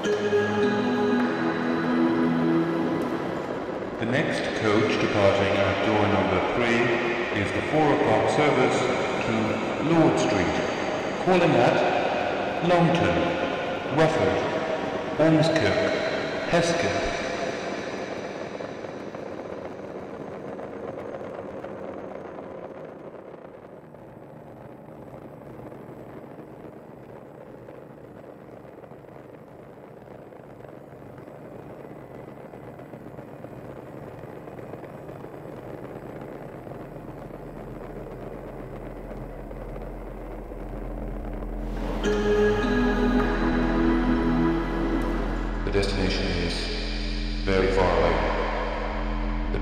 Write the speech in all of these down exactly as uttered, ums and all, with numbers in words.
The next coach departing at door number three is the four o'clock service to Lord Street, calling at Longton, Rufford, Ormskirk, Hesketh. The destination is very far away. The,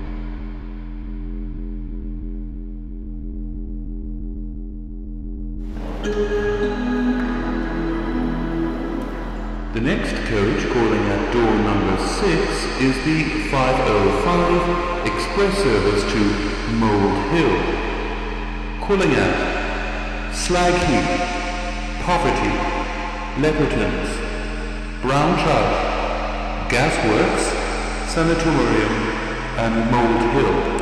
the next coach calling at door number six is the five oh five express service to Mould Hill, calling at Slag Heath, Poverty, Leopardlands, Brown Trout, Gasworks, Sanatorium, and Mould Hill.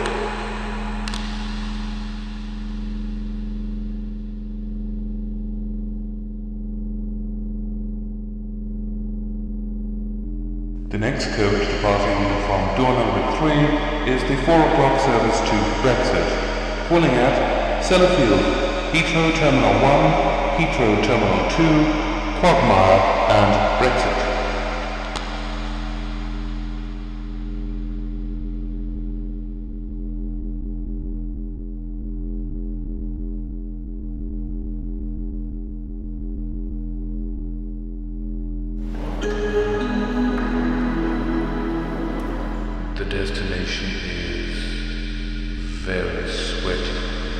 The next coach departing from door number three is the four o'clock service to Brexit, calling at Sellafield, Heathrow Terminal one, Heathrow Terminal two, Quagmire, and Brexit. the destination is very sweaty.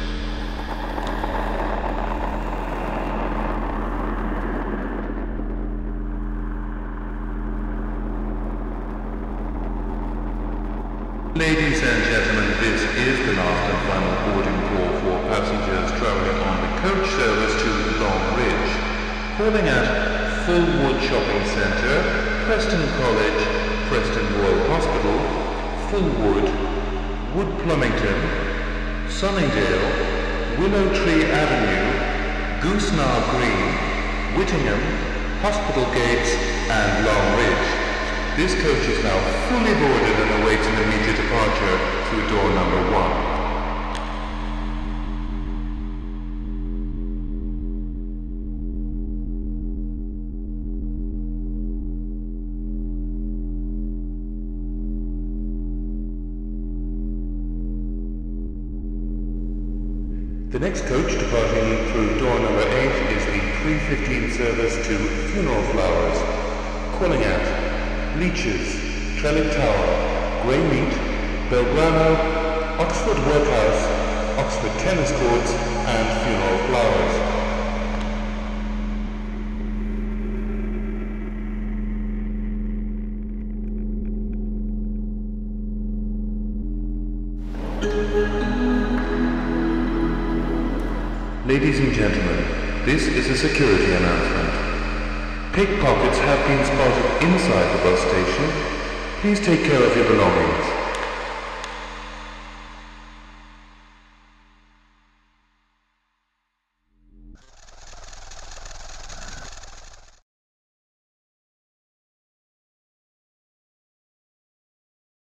Ladies and gentlemen, this is the last and final boarding call for passengers travelling on the coach service to Long Ridge. Calling at Fullwood Shopping Centre, Preston College, Preston Royal Hospital, Fullwood, Wood Plumbington, Sunningdale, Willow Tree Avenue, Goosenarr Green, Whittingham, Hospital Gates, and Long Ridge. This coach is now fully boarded and awaits an immediate departure through door number one. The next coach departing through door number eight is the three fifteen service to Funeral Flowers, calling at Leeches, Trellick Tower, Greymead, Belgrano, Oxford Workhouse, Oxford Tennis Courts, and Funeral Flowers. Ladies and gentlemen, this is a security announcement. Pickpockets have been spotted inside the bus station. Please take care of your belongings.